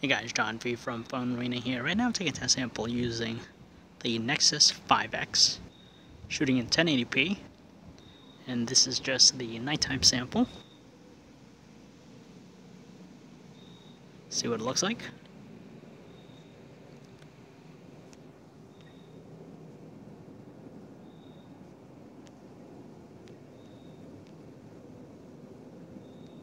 Hey guys, John V from PhoneArena here. Right now I'm taking a test sample using the Nexus 5X, shooting in 1080p, and this is just the nighttime sample. See what it looks like.